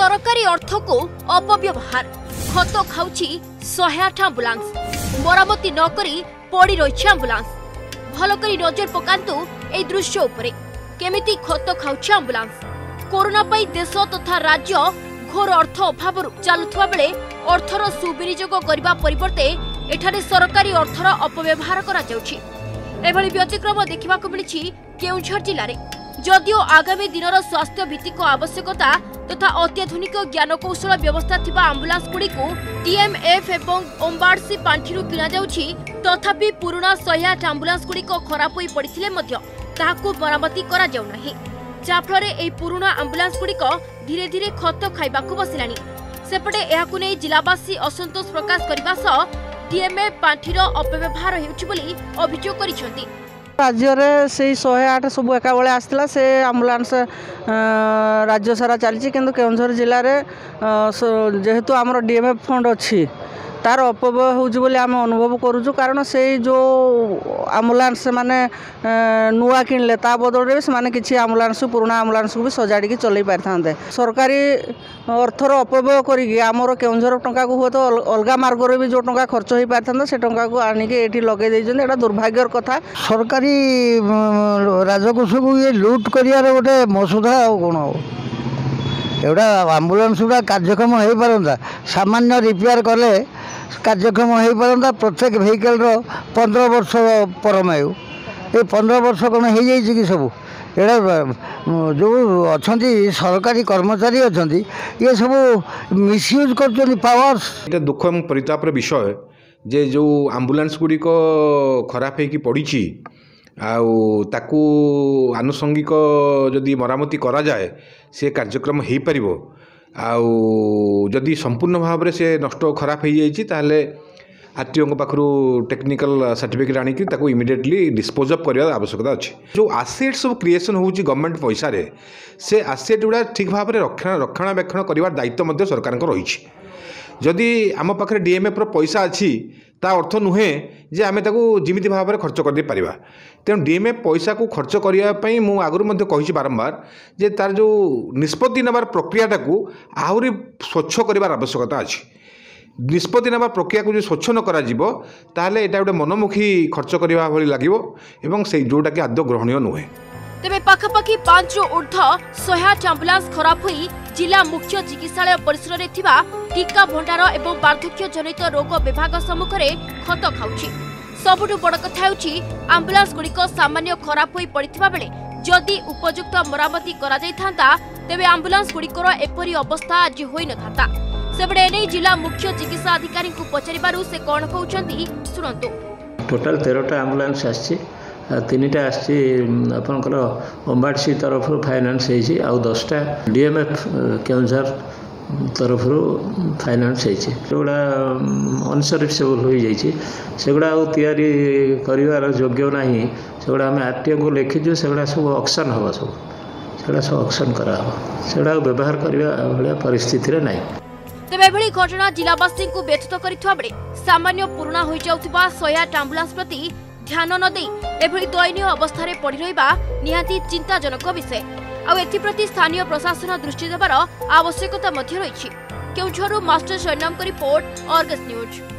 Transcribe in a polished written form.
सरकारी अर्थ को अपव्यवहार खत खाउछि 108 आंबुलांस मरामती न करी पड़ी रही आंबुलांस भल करी नजर पकांतु ए दृश्य उपरे केमिति खत खाउछि आंबुलांस कोरोना पई देश तथा राज्य घोर अर्थ अभाव चलुवा बेले अर्थर सुविनियोग करने परिवर्ते एठारे सरकारी अर्थर अपव्यवहार करा जाउछि। एभली व्यतिक्रम देखा मिली केउझर जिले में जदिओ आगामी दिनर स्वास्थ्य भित्तिक आवश्यकता तथा अत्याधुनिक ज्ञानकौशल व्यवस्था थिबा आंबुलांस गुड़ी को डीएमएफ एवं ओम्बारसी पांठिरु किना जाउछि तथापि पुराना 108 आंबुलांस गुड़ी खराब होई पड़िथिले मध्य ताहाकु मरामती करा जाउ नाही जाफଳରେ एही पुराना आंबुलांस गुड़ी धीरे धीरे खत खाइबाकु बसिलानी सेपटे एहाकु नै जिलावासी असंतोष प्रकाश करबा सह डीएमएफ पांठिर अपव्यवहार हेउछि बोली अभियोग करिसेंती। राज्य में से 108 सब एका बेले आसला से आम्बुलांस राज्य सारा चली किंतु केउझर जिले में जेहेतु आमर डीएमएफ फंड अच्छी तार अपव्यय होउछि बोली आम अनुभव करूँ कारण से जो आम्बुलांस माने नुआ किनले ता बदल से किसी आम्बुलांस पुराना आम्बुलांस को भी सजाड़ी चलई पारि था सरकारी अर्थर अपव्यय करी आमर केउझर टंका को हुए तो अलग मार्ग भी जो टंका खर्च हो पारि था से टंका को आनिके एठी लगे देइछन दुर्भाग्यर कथा सरकारी राजकोष को ये लुट करियार गोटे मसुदा कौन एटा आम्बुलांस गुड़ा कार्यक्षम हो पारंता सामान्य रिपेयर कले कार्यक्षम हो पारंता प्रत्येक वेहिकल 15 वर्ष परमायु ये 15 वर्ष कौन हो जाइए कि सब एटा जो अच्छा सरकारी कर्मचारी अच्छा ये सब मिसयूज कर पावर्स दुख और परितापर विषय जे जो आम्बुलांस गुड़िक खराब होगी पड़ी ताकू आनुषंगिक जदि मरामती करा जाए से कार्यक्रम हो पार आदि संपूर्ण भाव से नष्ट खराब हो जाए आरटीओ पाखु टेक्निकल सर्टिफिकेट आनिकी ताकू इमिडिएटली डिस्पोज अफ करने आवश्यकता अच्छे जो आसेट सब क्रिएसन हो गवर्नमेंट पैसा से आसेट गुड़ा ठीक भाव में रक्षणाबेक्षण कर दायित्व सरकार रही जदि आम पाखे डीएमएफ पैसा अच्छी ता अर्थ नुहे जे आम जमी भाव में खर्च कर पारिबा तेणु डीएमएफ पैसा को खर्च करने मु आगुरी कही बारंबार जे तार जो निष्पत्ति नबार प्रक्रियाटा को आहरी स्वच्छ कर आवश्यकता अच्छी निष्पत्ति नबार प्रक्रिया को जो स्वच्छ न करा जीवो ताहले एटा गोटे मनमुखी खर्च करबा भली लागिवो एवं से जोटा कि आदौ ग्रहणीय नुहे। तेबे पाखापाखि 5 रु ऊर्ध्व 108 आंबुलांस खराब होई जिला मुख्य चिकित्सालय परिसर में थिबा टीका भंडार एवं वार्धक्य जनित रोग विभाग सम्मुख में खत खाउछि। सबुठु बड़ कथा हेउछि आंबुलांस गुड़िक सामान्य खराब होई पड़िथिबा बेले जदि उपयुक्त मरामती करा जाइथांता तेबे आंबुलांस गुड़िकर एपरी अवस्था आज होई न थांता सेबडे एने जिला मुख्य चिकित्सा अधिकारी को पचारिबारु से कोन कहउछंती सुनंतु। टोटल 13टा एम्बुलेंस आछि 3टा आछि आपनकर ओम्बाडसी तरफ फाइनान्स हेछि आ 10टा डीएमएफ केउझर तरफ फाइनान्स हेछि सेगुड़ा अनसर्विसेबल हो जाइछि सेगुड़ा तैयारी करिवार योग्य नाही सेगुड़ा हम आरटीओ को लिखिजु सेगुड़ा सब ऑक्शन हबो सब ऑक्शन करा हबो सेगुड़ा व्यवहार करिवा भलिया परिस्थिति रे नाही। तेबे एभली घटना जिलावासी को व्यथित करिथवा बेले सामान्य पुराना होई जाउथिबा 108 आंबुलांस प्रति ध्यान न दे एभली दयनीय अवस्था रे पड़ी रहिबा निहाती चिंताजनक विषय आ एथिप्रति स्थानीय प्रशासन दृष्टि देबार आवश्यकता मध्य रहिछि। केउझरु मास्टर शरणम को रिपोर्ट अर्गस न्यूज।